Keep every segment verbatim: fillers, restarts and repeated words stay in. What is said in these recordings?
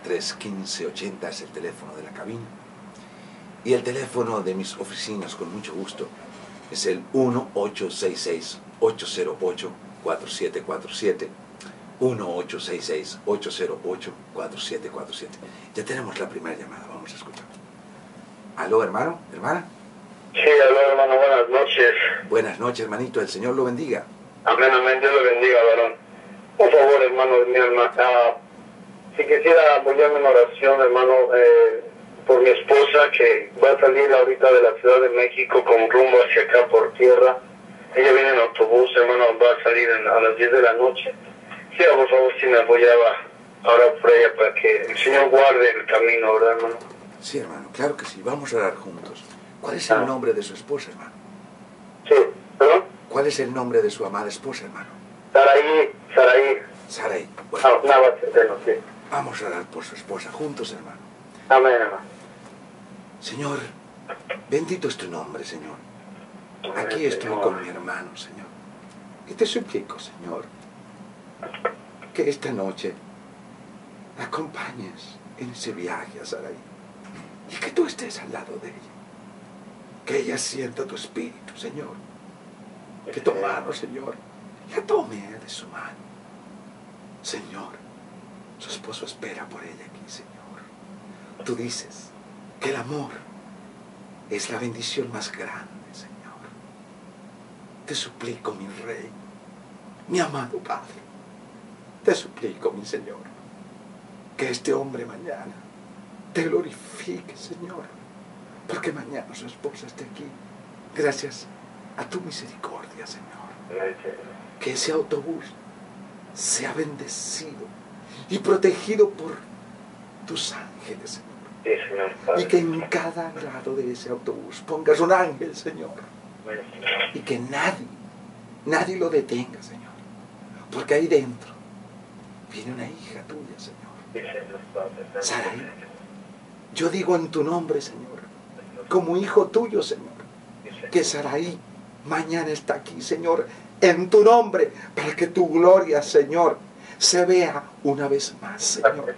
tres, quince, ochenta es el teléfono de la cabina. Y el teléfono de mis oficinas, con mucho gusto, es el uno ocho seis seis, ocho cero ocho, cuatro siete cuatro siete. uno ocho seis seis, ocho cero ocho, cuatro siete cuatro siete. Ya tenemos la primera llamada, vamos a escuchar. ¿Aló, hermano? ¿Hermana? Sí, aló, hermano, buenas noches. Buenas noches, hermanito, el Señor lo bendiga. Amén, amén, Dios lo bendiga, varón. Por favor, hermano, mi alma, ah, si quisiera apoyarme en oración, hermano, eh, por mi esposa, que va a salir ahorita de la Ciudad de México con rumbo hacia acá por tierra. Ella viene en autobús, hermano, va a salir en, a las diez de la noche. Sí, por favor, si me apoyaba ahora por ella para que el Señor guarde el camino, ¿verdad, hermano? Sí, hermano, claro que sí, vamos a orar juntos. ¿Cuál es el nombre de su esposa, hermano? Sí, ¿perdón? ¿Cuál es el nombre de su amada esposa, hermano? Saraí, Saraí. Saraí. Bueno, Ah, nada, centeno, sí. vamos a orar por su esposa juntos, hermano. Amén, hermano. Señor, bendito es tu nombre, Señor. Aquí estoy con mi hermano, Señor. Y te suplico, Señor, que esta noche acompañes en ese viaje a Saraí y que tú estés al lado de ella. Que ella sienta tu espíritu, Señor. Que tu mano, Señor, la tome de su mano. Señor, su esposo espera por ella aquí, Señor. Tú dices que el amor es la bendición más grande, Señor. Te suplico, mi Rey, mi amado Padre, te suplico, mi Señor, que este hombre mañana te glorifique, Señor, porque mañana su esposa esté aquí, gracias a tu misericordia, Señor. Que ese autobús sea bendecido y protegido por tus ángeles, Señor. Sí, Señor, Padre. Y que en cada lado de ese autobús pongas un ángel, Señor. Y que nadie, nadie lo detenga, Señor. Porque ahí dentro viene una hija tuya, Señor. Sí, Señor, Padre. Saraí, yo digo en tu nombre, Señor, como hijo tuyo, Señor, que Saraí mañana está aquí, Señor, en tu nombre, para que tu gloria, Señor, se vea una vez más, Señor.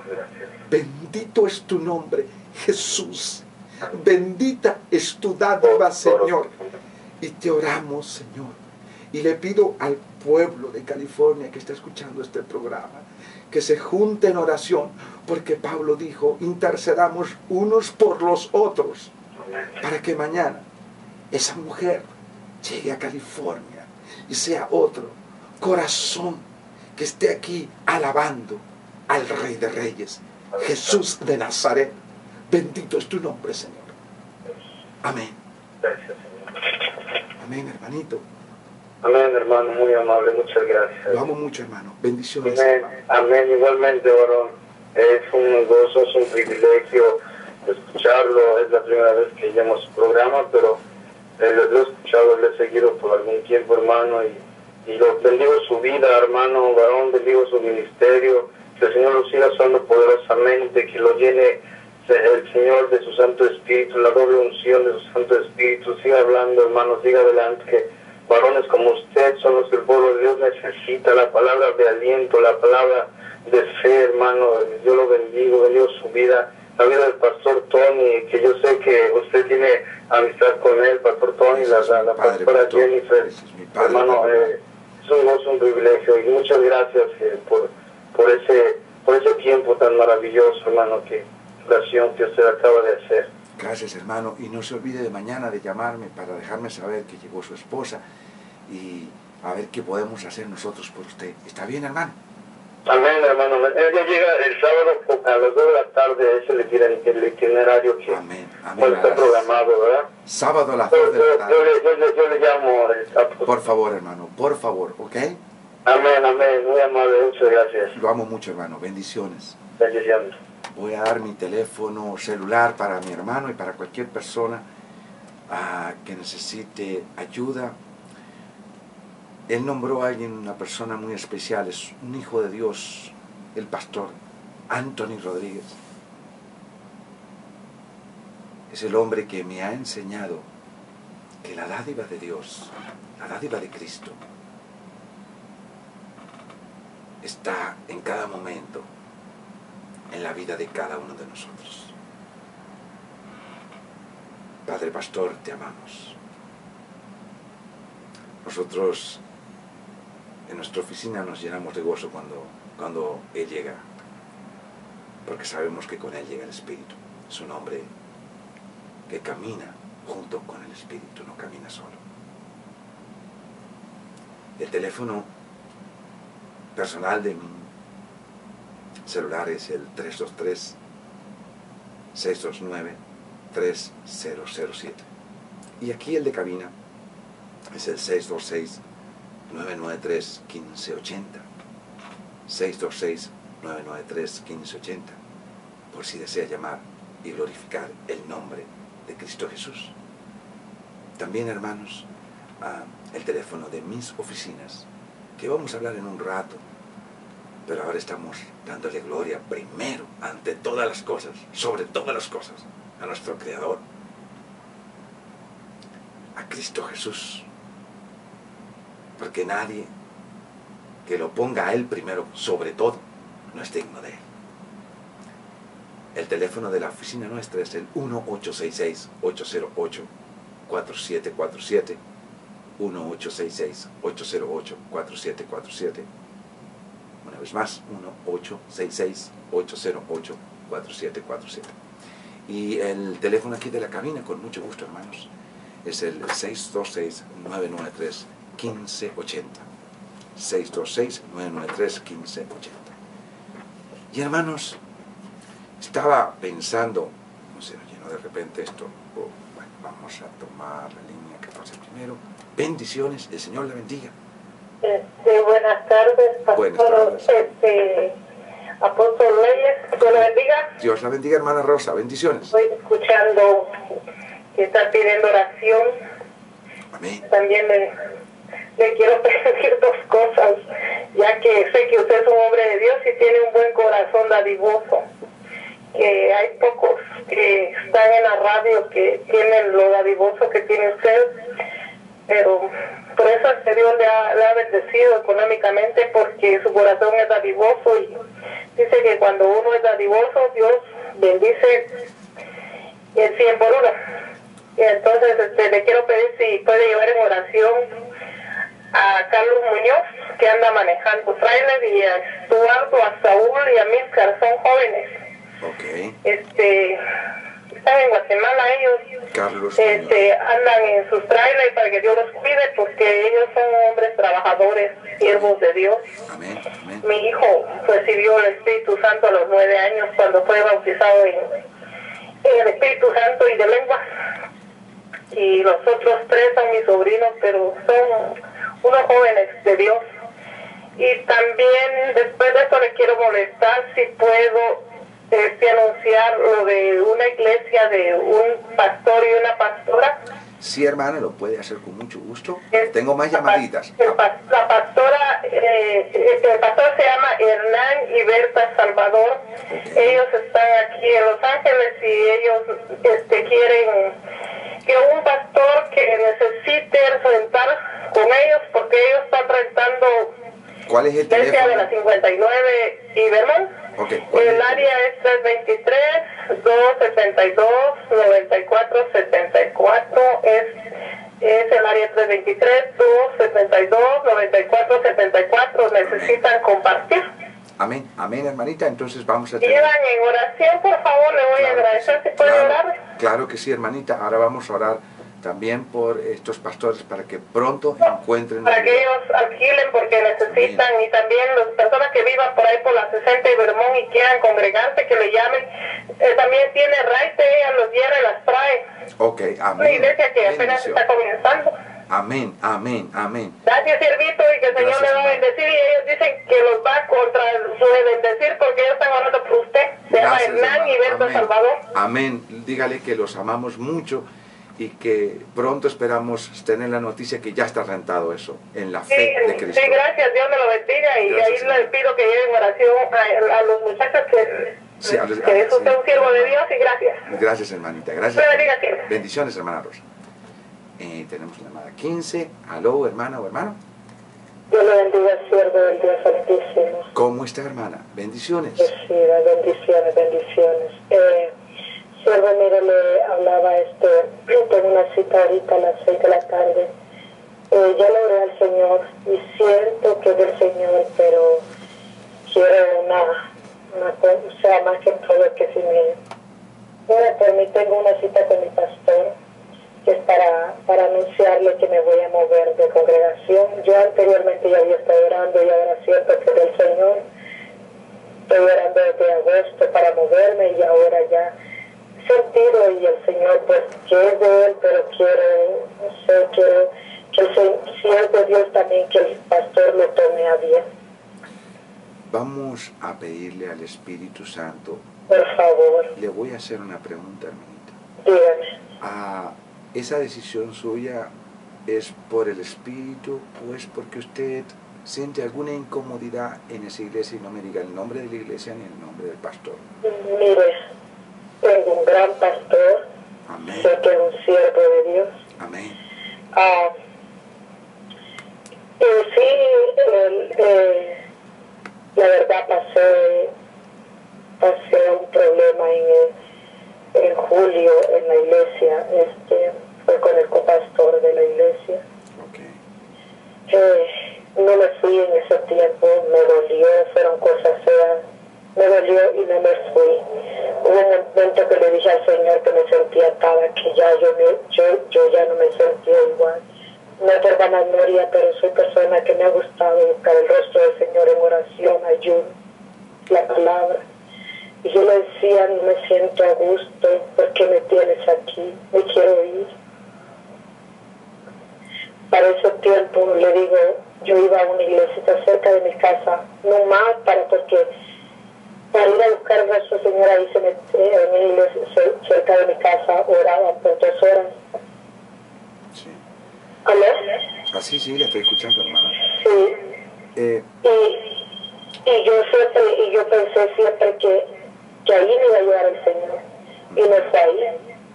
Bendito es tu nombre, Jesús. Bendita es tu dádiva, Señor. Y te oramos, Señor. Y le pido al pueblo de California que está escuchando este programa, que se junte en oración, porque Pablo dijo, intercedamos unos por los otros, para que mañana esa mujer llegue a California y sea otro corazón que esté aquí alabando al Rey de Reyes, Jesús de Nazaret. Bendito es tu nombre, Señor. Amén. Gracias, Señor. Amén, hermanito. Amén, hermano, muy amable, muchas gracias. Lo amo mucho, hermano. Bendiciones. Amén, amén, igualmente, varón. Es un gozo, es un privilegio escucharlo. Es la primera vez que llamo a su programa, pero eh, lo, lo he escuchado, lo he seguido por algún tiempo, hermano, y, y lo bendigo su vida, hermano, varón, bendigo su ministerio. Que el Señor lo siga usando poderosamente, que lo llene el Señor de su Santo Espíritu, la doble unción de su Santo Espíritu. Siga hablando, hermano, siga adelante, que varones como usted son los que el pueblo de Dios necesita, la palabra de aliento, la palabra de fe, hermano. Yo lo bendigo, bendigo su vida, la vida del pastor Tony, que yo sé que usted tiene amistad con él, pastor Tony, la, la, la padre, pastora pastor. Jennifer. Ese es mi padre, Hermano, eh, es un gozo, un privilegio, y muchas gracias eh, por, por, ese, por ese tiempo tan maravilloso, hermano, que oración que usted acaba de hacer. Gracias, hermano, y no se olvide de mañana de llamarme para dejarme saber que llegó su esposa y a ver qué podemos hacer nosotros por usted. ¿Está bien, hermano? Amén, hermano. Ella llega el sábado a las dos de la tarde, es el, el itinerario que Amén, amén. bueno, está programado, ¿verdad? Sábado a las Yo, dos de la yo, tarde. yo, le, yo, le, yo le llamo. El, Por favor, hermano, por favor, ¿ok? Amén, amén. Muy amable, muchas gracias. Lo amo mucho, hermano. Bendiciones. Bendiciones. Voy a dar mi teléfono celular para mi hermano y para cualquier persona uh, que necesite ayuda. Él nombró a alguien, una persona muy especial, es un hijo de Dios, el pastor Anthony Rodríguez. Es el hombre que me ha enseñado que la dádiva de Dios, la dádiva de Cristo, está en cada momento, en la vida de cada uno de nosotros. Padre Pastor, te amamos. Nosotros en nuestra oficina nos llenamos de gozo cuando, cuando Él llega, porque sabemos que con Él llega el Espíritu. Es un hombre que camina junto con el Espíritu, no camina solo. El teléfono personal de mi celular es el tres dos tres, seis dos nueve, tres cero cero siete. Y aquí el de cabina es el seis dos seis, nueve nueve tres, uno cinco ocho cero. seis dos seis, nueve nueve tres, uno cinco ocho cero. Por si desea llamar y glorificar el nombre de Cristo Jesús. También, hermanos, uh, el teléfono de mis oficinas, que vamos a hablar en un rato, pero ahora estamos dándole gloria primero, ante todas las cosas, sobre todas las cosas, a nuestro Creador, a Cristo Jesús, porque nadie que lo ponga a Él primero, sobre todo, no es digno de Él. El teléfono de la oficina nuestra es el uno ocho seis seis, ocho cero ocho, cuatro siete cuatro siete, uno ocho seis seis, ocho cero ocho, cuatro siete cuatro siete. Una vez más, uno ocho seis seis, ocho cero ocho, cuatro siete cuatro siete. Y el teléfono aquí de la cabina, con mucho gusto, hermanos, es el seis dos seis, nueve nueve tres, uno cinco ocho cero. seis dos seis, nueve nueve tres, uno cinco ocho cero. Y hermanos, estaba pensando, no sé, nos llenó de repente esto. Oh, bueno, vamos a tomar la línea que pase primero. Bendiciones, el Señor la bendiga. Este, buenas tardes, pastor. Buenas tardes. Este, Apóstol Leyes, Dios la bendiga. Dios la bendiga, hermana Rosa, bendiciones. Estoy escuchando que están pidiendo oración. Amén. También le, le quiero pedir dos cosas, ya que sé que usted es un hombre de Dios y tiene un buen corazón dadivoso. Que hay pocos que están en la radio que tienen lo dadivoso que tiene usted, pero por eso es que Dios le ha, le ha bendecido económicamente, porque su corazón es dadivoso, y dice que cuando uno es dadivoso, Dios bendice el cien por uno. Y entonces este, le quiero pedir si puede llevar en oración a Carlos Muñoz, que anda manejando trailer, y a Estuardo, a Saúl y a Milcar, son jóvenes. Ok. Este, están en Guatemala ellos. Carlos este, andan en sus trailers para que Dios los cuide, porque ellos son hombres trabajadores, siervos de Dios. Amén, amén. Mi hijo recibió el Espíritu Santo a los nueve años cuando fue bautizado en, en el Espíritu Santo y de lengua. Y los otros tres son mis sobrinos, pero son unos jóvenes de Dios. Y también después de esto le quiero molestar si puedo Este, anunciar lo de una iglesia de un pastor y una pastora. Sí, hermana, lo puede hacer con mucho gusto. Es, Tengo más la, llamaditas. El, la pastora, eh, el pastor se llama Hernán y Berta Salvador. Okay. Ellos están aquí en Los Ángeles y ellos este, quieren que un pastor que necesite rentar con ellos, porque ellos están rentando. ¿Cuál es el teléfono? De la cincuenta y nueve y Vermont. Okay. El área es tres dos tres, dos siete dos, nueve cuatro siete cuatro. Es, es el área tres dos tres, dos siete dos, nueve cuatro siete cuatro. Necesitan compartir. Amén, amén, hermanita. Entonces vamos a tener... Llevan en oración, por favor, le voy claro a agradecer sí. si puede claro, orar. Claro que sí, hermanita. Ahora vamos a orar también por estos pastores para que pronto encuentren... Para que ellos alquilen, porque necesitan. Amén. Y también las personas que vivan por ahí por la sesenta y Vermont y quieran congregarse, que le llamen. Eh, también tiene raite, ella los lleva y las trae. Ok, amén. Una iglesia que apenas bendición. Está comenzando. Amén, amén, amén. Gracias, siervito, y que el Señor le va a bendecir. Y ellos dicen que los va contra su bendecir, porque ellos están orando por usted. Se llama Hernán y Berta Salvador. Amén. Dígale que los amamos mucho y que pronto esperamos tener la noticia que ya está rentado eso, en la fe sí, de Cristo. Sí, gracias, Dios me lo bendiga, y gracias, ahí les pido que lleven oración a, a los muchachos que, sí, a los, que es usted sí, un siervo de Dios, y gracias. Gracias, hermanita, gracias. Me bendiga, sí. Bendiciones, hermana Rosa. Eh, tenemos la llamada quince. Aló, hermana o hermano. Dios le bendiga, siervo del Dios Altísimo. ¿Cómo está, hermana? Bendiciones. Bendecida, bendiciones, bendiciones. Eh, siervo, mire, le hablaba, este, tengo una cita ahorita a las seis de la tarde. Eh, ya le oré al Señor y siento que es del Señor, pero quiero una, una cosa, o sea, más que todo que si me... Ahora por mí tengo una cita con mi pastor, que es para, para anunciarle que me voy a mover de congregación. Yo anteriormente ya había estado orando y ahora siento que es del Señor. Estoy orando desde agosto para moverme y ahora ya he sentido y el Señor pues que es de Él, pero quiero, no sé, quiero que el, si es de Dios también que el pastor lo tome a bien. Vamos a pedirle al Espíritu Santo. Por favor. Le voy a hacer una pregunta, hermanita. Dígame. Ah, ¿esa decisión suya es por el Espíritu o es porque usted siente alguna incomodidad en esa iglesia? Y no me diga el nombre de la iglesia ni el nombre del pastor. Mire, tengo un gran pastor. Amén. Sé que es un siervo de Dios. Amén. Ah, eh, sí, el, eh, la verdad pasé, pasé un problema en, el, en julio en la iglesia, este, fue con el copastor de la iglesia. Okay. Eh, no me fui en ese tiempo, me dolió, fueron cosas feas, me dolió y no me fui. Hubo un momento que le dije al Señor que me sentía atada, que ya yo, me, yo, yo ya no me sentía igual. No por vanagloria, pero soy persona que me ha gustado buscar el rostro del Señor en oración, ayuno, la palabra. Y yo le decía, no me siento a gusto, ¿por qué me tienes aquí? Me quiero ir. Para ese tiempo, le digo, yo iba a una iglesia cerca de mi casa, no más para porque, para ir a buscar el rostro del Señor, ahí se metía en una iglesia cerca de mi casa, oraba por dos horas. Sí. ¿Aló? Ah, sí, sí, le estoy escuchando, hermana. Sí. Eh, Y, y yo siempre, y yo pensé siempre que, que ahí me iba a ayudar el Señor. Y no fue ahí.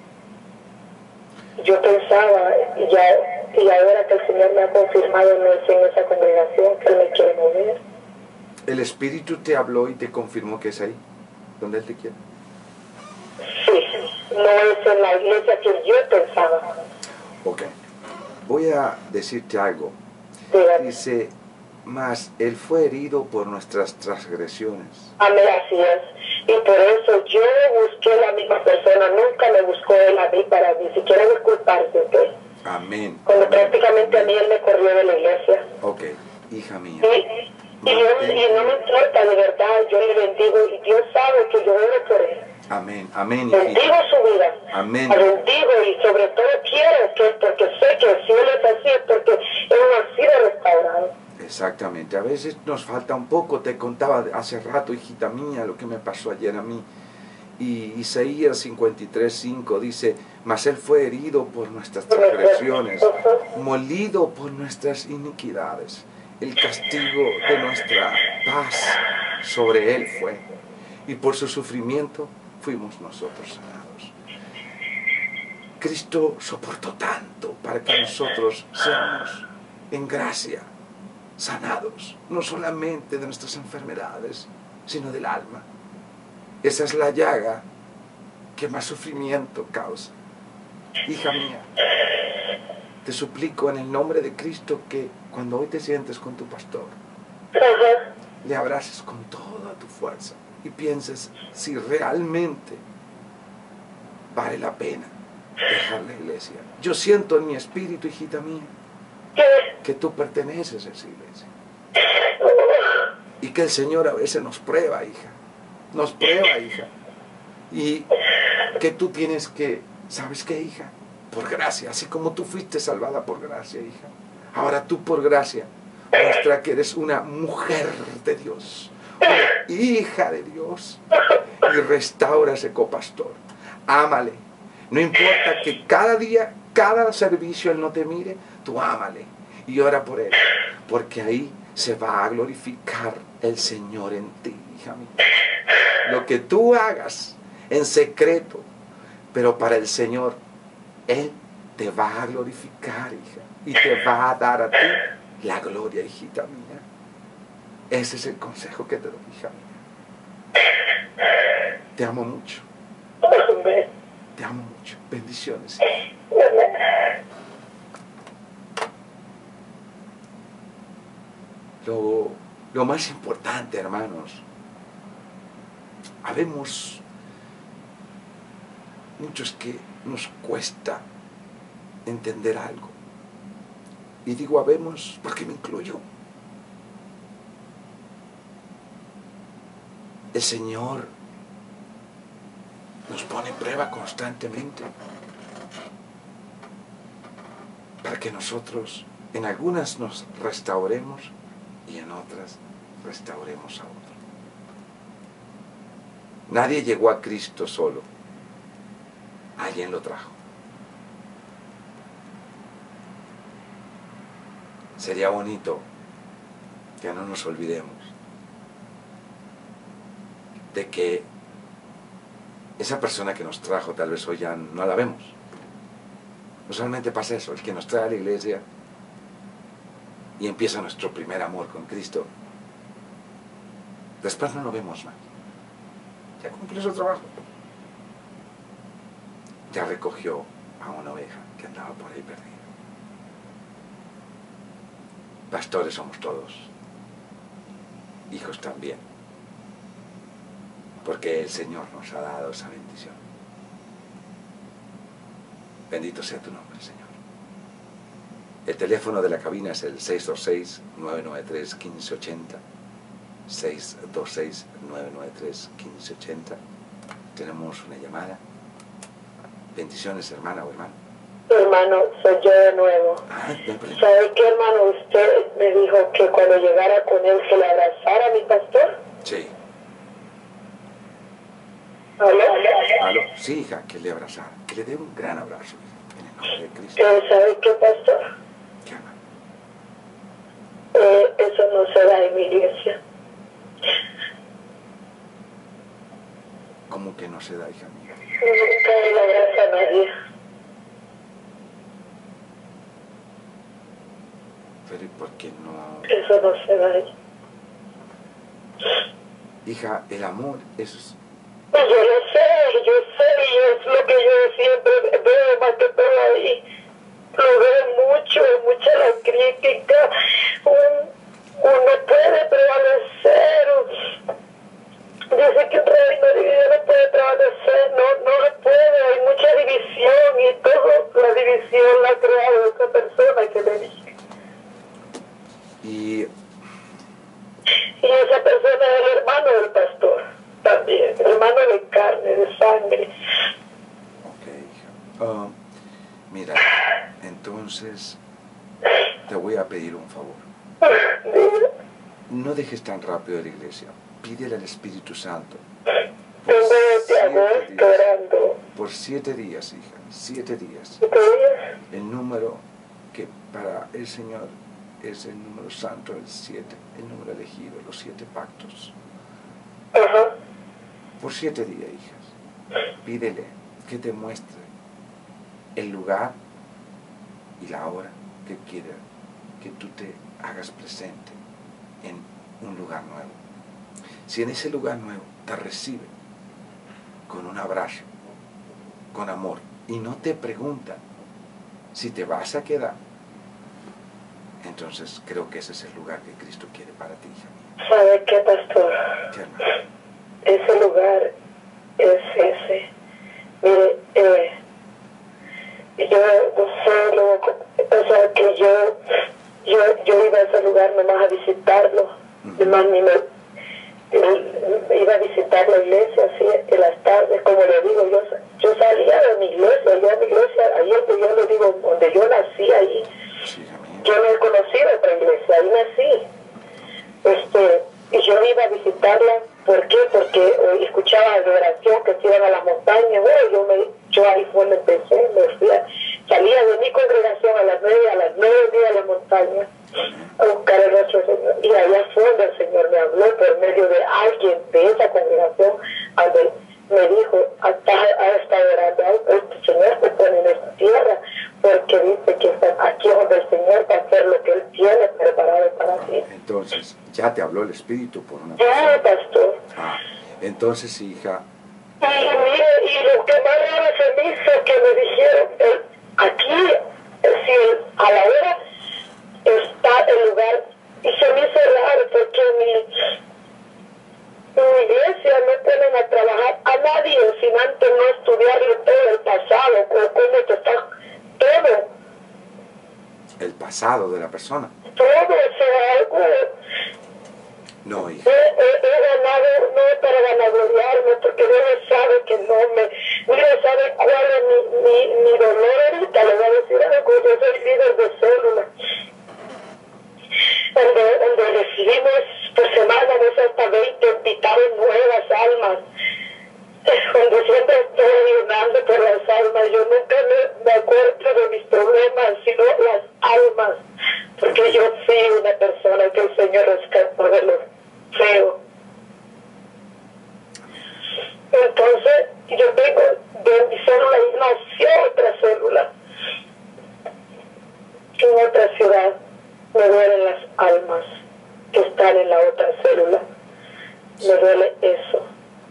Yo pensaba, y, ya, y ahora que el Señor me ha confirmado, no es en esa congregación que Él me quiere mover. ¿El Espíritu te habló y te confirmó que es ahí donde Él te quiere? Sí, no es en la iglesia que yo pensaba. Ok. Voy a decirte algo. Dígame. Dice, mas Él fue herido por nuestras transgresiones. Amén, así es. Y por eso yo busqué a la misma persona, nunca me buscó Él a mí para ni siquiera disculparse, ¿ok? Amén. Cuando Amén. prácticamente a mí Él me corrió de la iglesia. Ok, hija mía. Y, y, yo, y no me importa, de verdad, yo le bendigo y Dios sabe que yo oro por Él. Amén, amén. Bendigo hijita. su vida. Amén. La bendigo y sobre todo quiero que porque sé que si Él es así es porque Él no ha sido restaurado. Exactamente. A veces nos falta un poco. Te contaba hace rato, hijita mía, lo que me pasó ayer a mí. Y Isaías cincuenta y tres, cinco dice, mas Él fue herido por nuestras transgresiones, molido por nuestras iniquidades. El castigo de nuestra paz sobre Él fue. Y por su sufrimiento fuimos nosotros sanados. Cristo soportó tanto para que nosotros seamos en gracia sanados, no solamente de nuestras enfermedades, sino del alma. Esa es la llaga que más sufrimiento causa. Hija mía, te suplico en el nombre de Cristo que cuando hoy te sientes con tu pastor, Ajá. le abraces con toda tu fuerza y pienses si realmente vale la pena dejar la iglesia. Yo siento en mi espíritu, hijita mía, que tú perteneces a esa iglesia. Y que el Señor a veces nos prueba, hija. Nos prueba, hija. Y que tú tienes que, ¿sabes qué, hija? Por gracia, así como tú fuiste salvada por gracia, hija. Ahora tú por gracia muestra que eres una mujer de Dios, una hija de Dios. Y restaura a ese copastor. Ámale. No importa que cada día, cada servicio Él no te mire, tú ámale y ora por Él. Porque ahí se va a glorificar el Señor en ti, hija mía. Lo que tú hagas en secreto, pero para el Señor, Él te va a glorificar, hija. Y te va a dar a ti la gloria, hijita mía. Ese es el consejo que te doy, hija mía. Te amo mucho. Amén. Te amo mucho. Bendiciones. Lo, lo más importante, hermanos, habemos muchos que nos cuesta entender algo. Y digo habemos porque me incluyo. El Señor nos pone en prueba constantemente para que nosotros en algunas nos restauremos y en otras restauremos a otro. Nadie llegó a Cristo solo. Alguien lo trajo. Sería bonito que no nos olvidemos de que esa persona que nos trajo tal vez hoy ya no la vemos. Usualmente pasa eso, el que nos trae a la iglesia y empieza nuestro primer amor con Cristo, después no lo vemos más. Ya cumplió su trabajo. Ya recogió a una oveja que andaba por ahí perdida. Pastores somos todos, hijos también, porque el Señor nos ha dado esa bendición. Bendito sea tu nombre, Señor. El teléfono de la cabina es el seis dos seis, nueve nueve tres, uno cinco ocho cero. seis dos seis, nueve nueve tres, uno cinco ocho cero. Tenemos una llamada. Bendiciones, hermana o hermano. Hermano, soy yo de nuevo. Ah, ¿Sabe qué, hermano? Usted me dijo que cuando llegara con él se le abrazara a mi pastor. Sí. ¿Aló? ¿Aló? Sí, hija, que le abrazara, que le dé un gran abrazo, en el nombre de Cristo. Eh, ¿Sabe qué, pastor? ¿Qué, hermano? Eh, eso no se da en mi iglesia. ¿Cómo que no se da, hija mía? Nunca le abraza a nadie. Pero ¿y por qué no? Eso no se da. Hija, el amor es... Yo lo sé, yo sé, y es lo que yo siempre veo más que todo ahí. Lo veo mucho, mucha la crítica. Un, uno puede prevalecer. Dice que un reino dividido no puede prevalecer, no, no lo puede, hay mucha división y toda la división la ha creado esa persona que le dije. Y... Y esa persona es el hermano del pastor, también, hermano de carne, de sangre. Ok, hija. Uh, mira, entonces te voy a pedir un favor. No dejes tan rápido la iglesia. Pídele al Espíritu Santo. Por Tengo de siete agosto días, orando. por siete días, hija, siete días. ¿Siete días? El número que para el Señor es el número santo, el siete, el número elegido, los siete pactos. Ajá. Por siete días, hijas, pídele que te muestre el lugar y la hora que quiera que tú te hagas presente en un lugar nuevo. Si en ese lugar nuevo te recibe con un abrazo, con amor, y no te preguntan si te vas a quedar, entonces creo que ese es el lugar que Cristo quiere para ti, hija. ¿Sabe qué, pastor? ¿Qué, hermano? Ese lugar es ese. Mire, eh, yo no sé, lo, o sea, que yo, yo, yo iba a ese lugar nomás a visitarlo, uh-huh. Nomás ni me, iba a visitar la iglesia así en las tardes, como le digo, yo, yo salía de mi iglesia, yo a mi iglesia, ayer que yo le digo, donde yo nací ahí, Sí, yo no he conocido otra iglesia, ahí nací. Este, y yo iba a visitarla, ¿por qué? Porque eh, escuchaba la oración que se iban a las montañas, bueno, yo, me, yo ahí fue donde empecé, me fui a, salía de mi congregación a las nueve, a las nueve días a la montaña a buscar el rostro del Señor, y allá fue donde el Señor me habló por medio de alguien de esa congregación, donde me dijo, ha estado orando, el Señor te pone en esta tierra, porque dice que está aquí donde el Señor va a hacer lo que Él tiene, pero Ya te habló el Espíritu por una Ya, persona. pastor. Ah, entonces, hija, Y mire, y lo que más raro se me hizo que me dijeron, eh, aquí, eh, si a la hora está el lugar, y se me hizo raro porque mi, mi iglesia no ponen a trabajar a nadie sin antes no estudiarle todo el pasado, o cómo te está todo, el pasado de la persona. todo, o sea, algo. No, hija. He, he, he ganado, no es para vanagloriarme, porque Dios sabe que no me... Dios sabe cuál es mi, mi, mi dolor ahorita, le voy a decir algo, yo soy líder de célula, donde, donde recibimos por semana, no sé, hasta veinte invitados nuevas almas, donde siempre estoy orando por las almas. Yo nunca me, me acuerdo de mis problemas, sino las almas, porque yo fui una persona que el Señor rescató de lo feo. Entonces, yo tengo de mi célula y nació otra célula en otra ciudad. Me duelen las almas que están en la otra célula. Me duele eso.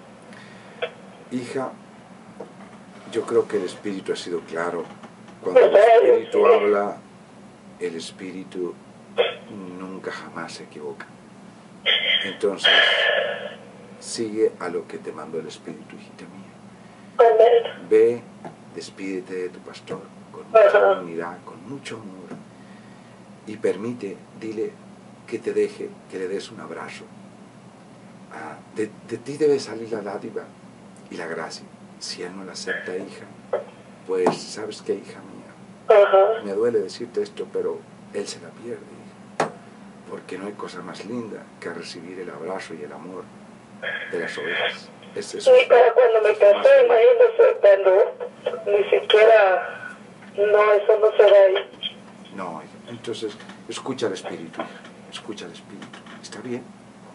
Hija, yo creo que el Espíritu ha sido claro. Cuando el Espíritu habla, el Espíritu nunca jamás se equivoca. Entonces, sigue a lo que te mandó el Espíritu, hijita mía. Amén. Ve, despídete de tu pastor con mucha unidad, con mucho amor. Y permite, dile que te deje, que le des un abrazo. Ah, de, de ti debe salir la dádiva y la gracia. Si él no la acepta, hija, pues, ¿sabes qué, hija mía? Ajá. Me duele decirte esto, pero él se la pierde, hija. Porque no hay cosa más linda que recibir el abrazo y el amor de las ovejas. Es eso. Y para cuando me casé, imagínese, cuando ni siquiera, no, eso no se va ahí. No, hija. Entonces, escucha al Espíritu, hija. Escucha al Espíritu. ¿Está bien?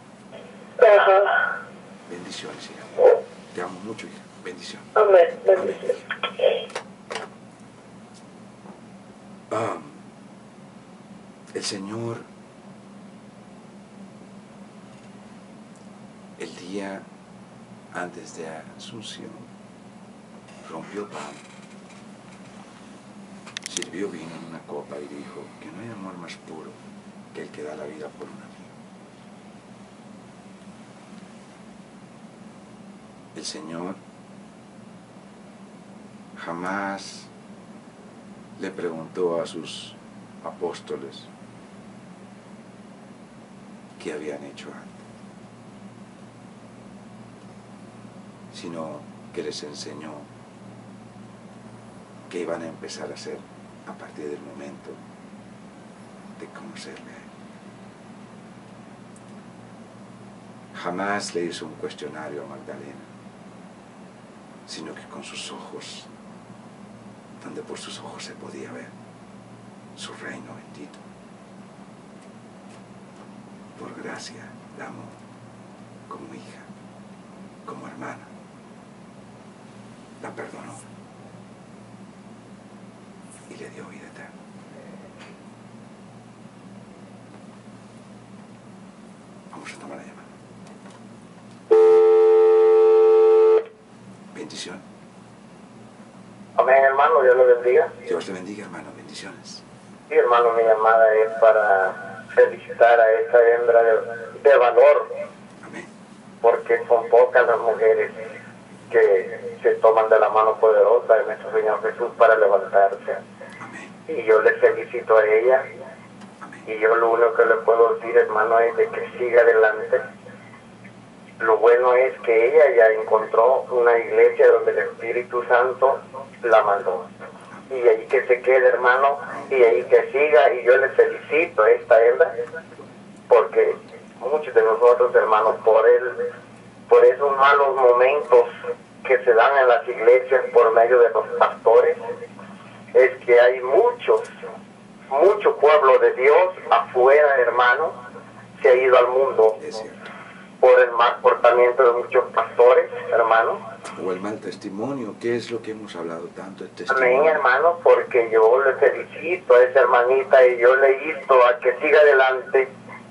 Ajá. Bendiciones, hija. Te amo mucho, hija. Bendición. Amén. Amén, Bendición. hija. Ah, el Señor, el día antes de Asunción, rompió pan, sirvió vino en una copa y dijo que no hay amor más puro que el que da la vida por un amigo. El Señor jamás le preguntó a sus apóstoles qué habían hecho antes, sino que les enseñó que iban a empezar a hacer a partir del momento de conocerle a él. Jamás le hizo un cuestionario a Magdalena, sino que con sus ojos, donde por sus ojos se podía ver su reino bendito. Por gracia la amó como hija, como hermana, la perdonó y le dio vida eterna. Vamos a tomar la llamada. Bendición. Amén, hermano, Dios lo bendiga. Dios te bendiga, hermano. Bendiciones. Sí, hermano, mi llamada es para felicitar a esta hembra de, de valor, Amén. porque son pocas las mujeres que se toman de la mano poderosa de nuestro Señor Jesús para levantarse. Amén. Y yo le felicito a ella. Amén. Y yo lo único que le puedo decir, hermano, es de que siga adelante. Lo bueno es que ella ya encontró una iglesia donde el Espíritu Santo la mandó. Y ahí que se quede, hermano, y ahí que siga. Y yo le felicito a esta hembra, porque muchos de nosotros, hermanos, por él, por esos malos momentos que se dan en las iglesias por medio de los pastores, es que hay muchos, mucho pueblo de Dios afuera, hermano, se ha ido al mundo Es cierto. por el mal comportamiento de muchos pastores, hermano. O el mal testimonio, que es lo que hemos hablado tanto, el Amén, testimonio. hermano, porque yo le felicito a esa hermanita y yo le insto a que siga adelante,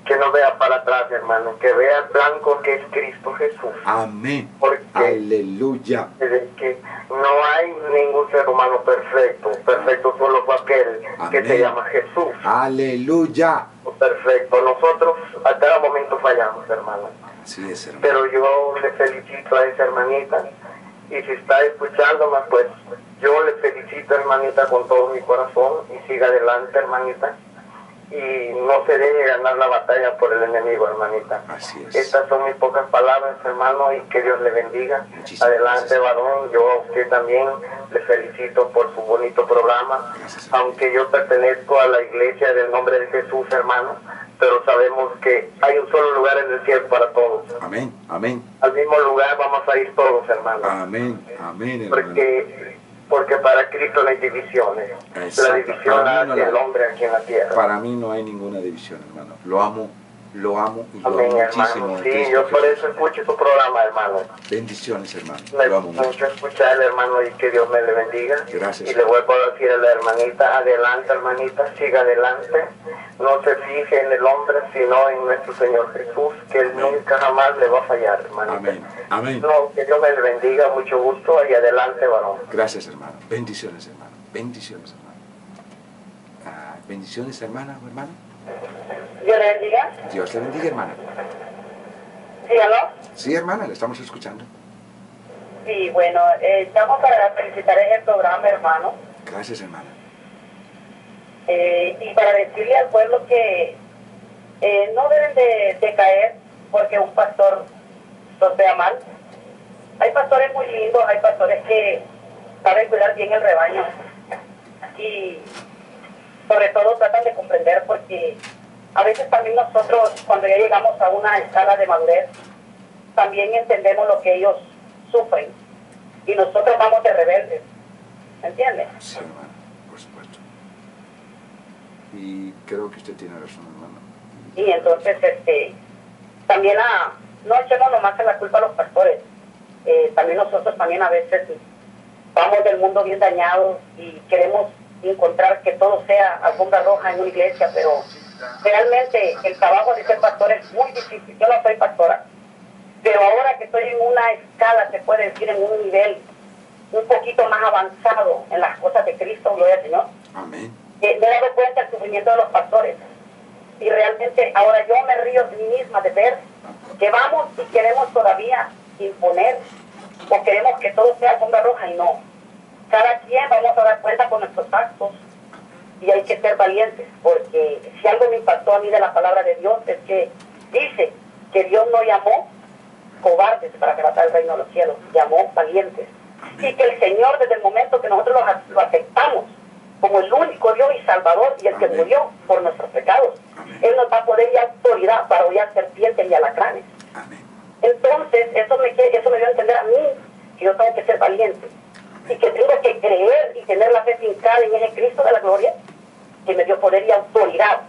que no vea para atrás, hermano, que vea el blanco que es Cristo Jesús. Amén. Porque Aleluya. de que no hay ningún ser humano perfecto. Perfecto solo fue aquel Amén. que se llama Jesús. Aleluya. Perfecto. Nosotros a cada momento fallamos, hermano. Así es, hermano. Pero yo le felicito a esa hermanita. Y si está escuchándome, pues yo le felicito, hermanita, con todo mi corazón. Y siga adelante, hermanita. Y no se deje ganar la batalla por el enemigo, hermanita. Así es. Estas son mis pocas palabras, hermano, y que Dios le bendiga. Muchísimas Adelante, gracias. varón. Yo a usted también le felicito por su bonito programa. Gracias, Aunque yo pertenezco a la iglesia del nombre de Jesús, hermano, pero sabemos que hay un solo lugar en el cielo para todos. Amén. Amén. Al mismo lugar vamos a ir todos, hermano. Amén. Amén, hermano. Porque, porque para Cristo no hay divisiones. Exacto. La división Para mí no hace la el hay. hombre aquí en la tierra. Para mí no hay ninguna división, hermano. Lo amo, lo amo y lo Amén, amo muchísimo. hermano. en Sí, Cristo yo por Jesús. eso escucho su programa, hermano. Bendiciones, hermano. Me Lo amo gusta mucho. mucho escucharle, hermano, y que Dios me le bendiga. Gracias. Y le vuelvo a decir a la hermanita, adelante, hermanita, siga adelante. No se fije en el hombre, sino en nuestro Señor Jesús, que Él Amén. nunca jamás le va a fallar, hermanita. Amén. Amén. No, que Dios me le bendiga, mucho gusto, y adelante, varón. Gracias, hermano. Bendiciones, hermano. Bendiciones, hermano. Ah, bendiciones, hermana o hermano. Dios le bendiga. Dios le bendiga, hermana. ¿Sí, aló? Sí, hermana, le estamos escuchando. Sí, bueno, eh, estamos para felicitar el programa, hermano. Gracias, hermana. Eh, y para decirle al pueblo que eh, no deben de, de caer porque un pastor los vea mal. Hay pastores muy lindos, hay pastores que saben cuidar bien el rebaño y sobre todo tratan de comprender, porque a veces también nosotros, cuando ya llegamos a una escala de madurez, también entendemos lo que ellos sufren y nosotros vamos de rebeldes, ¿me entiendes? Sí, hermana, por supuesto. Y creo que usted tiene razón, hermano. Y entonces, este, también a, no echemos nomás en la culpa a los pastores. Eh, también nosotros también a veces vamos del mundo bien dañados y queremos encontrar que todo sea alfombra roja en una iglesia, pero realmente el trabajo de ser pastor es muy difícil. Yo no soy pastora, pero ahora que estoy en una escala, se puede decir, en un nivel un poquito más avanzado en las cosas de Cristo, gloria al Señor, Amén. eh, me he dado cuenta del sufrimiento de los pastores. Y realmente ahora yo me río de mí misma de ver que vamos y queremos todavía imponer o queremos que todo sea alfombra roja, y no. Cada quien vamos a dar cuenta con nuestros actos y hay que ser valientes, porque si algo me impactó a mí de la palabra de Dios es que dice que Dios no llamó cobardes para arrebatar el reino de los cielos, llamó valientes. Y que el Señor, desde el momento que nosotros lo, lo aceptamos como el único Dios y Salvador y el que Amén. murió por nuestros pecados, Amén. Él nos va a poder dar autoridad para hollar serpientes y alacranes. Amén. Entonces, eso me, que- eso me dio a entender a mí que yo tengo que ser valiente y que tengo que creer y tener la fe fincada en ese Cristo de la gloria que me dio poder y autoridad.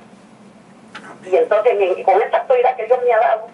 Y Amén. entonces, en- con esta autoridad que Dios me ha dado,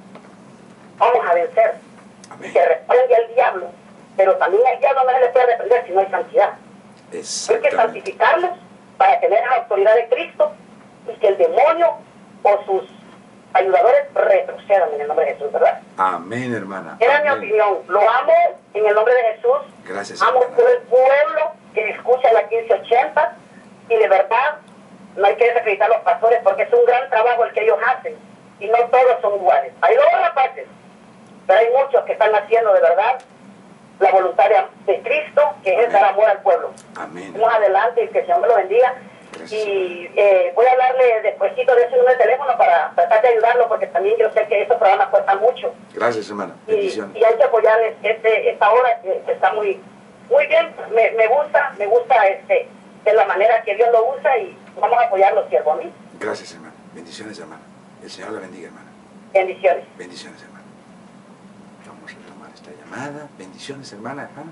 vamos a vencer. Y Amén. que reprende al diablo, pero también al diablo no se le puede reprender si no hay santidad. Hay que Exactamente. santificarlos para tener la autoridad de Cristo y que el demonio o sus ayudadores retrocedan en el nombre de Jesús, ¿verdad? Amén, hermana. Era mi Amén. opinión. Lo amo en el nombre de Jesús. Gracias, Amo hermana. todo el pueblo que escucha la quince ochenta y de verdad no hay que desacreditar a los pastores porque es un gran trabajo el que ellos hacen y no todos son iguales. Hay dos partes, pero hay muchos que están haciendo de verdad la voluntad de, de Cristo, que es Amén. dar amor al pueblo. Amén. Vamos adelante y que el Señor me lo bendiga. Gracias. Y eh, voy a hablarle despuésito de ese número de teléfono para tratar de ayudarlo, porque también yo sé que estos programas cuestan mucho. Gracias, hermana. Y, Bendiciones. y hay que apoyar este, esta hora que, que está muy muy bien. Me, me gusta, me gusta este de la manera que Dios lo usa y vamos a apoyarlo, siervo, a mí. Gracias, hermana. Bendiciones, hermana. El Señor la bendiga, hermana. Bendiciones. Bendiciones, hermana. Vamos a tomar esta llamada. Bendiciones, hermana, hermano.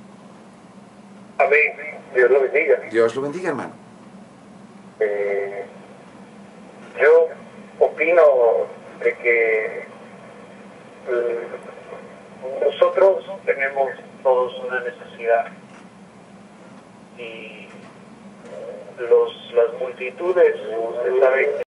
Amén. Dios lo bendiga. Dios lo bendiga, hermano. Eh, yo opino de que eh, nosotros tenemos todos una necesidad y los, las multitudes, usted sabe